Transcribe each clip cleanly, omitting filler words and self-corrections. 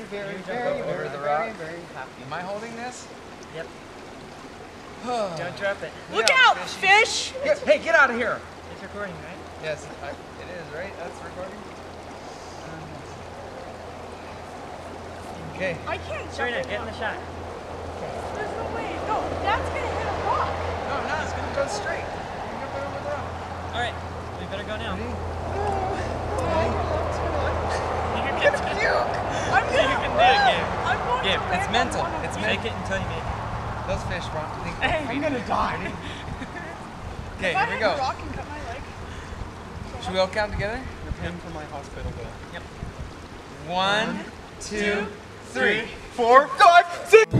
very happy. Am I holding this? Yep. Don't drop it. Look out, fish! Hey, get out of here! It's recording, right? Yes, it is, right? That's recording? Okay. I can't jump Serena, in get in the shot. There's no way. No, that's gonna hit a rock. No, no, it's gonna go straight. You're gonna put over the rock. Alright, we better go now. Ready? You can do it, I'm gonna you can do it, Gabe. I'm going Gabe, to it's land mental. on one of It's these. Make it until you make it. Those fish want to think Hey, I'm gonna die. Okay, If I here we hit go. a rock and cut my leg. Should we all count together? You're paying for my hospital bill. Yep. 1, 2, 3, 4, 5, 6!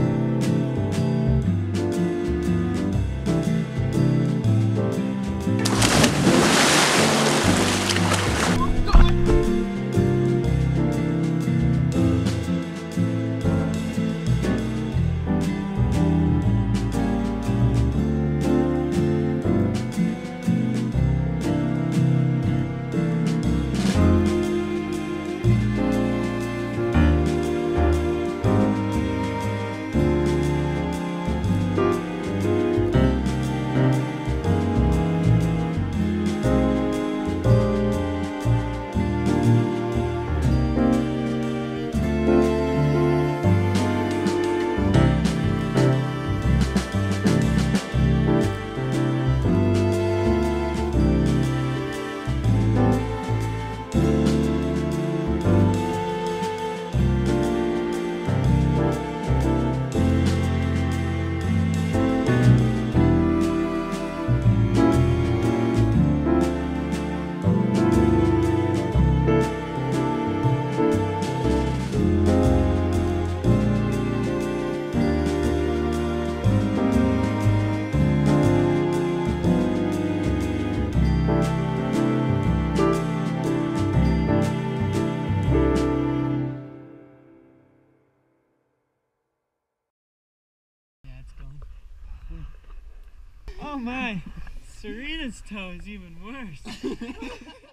Oh my, Serena's toe is even worse.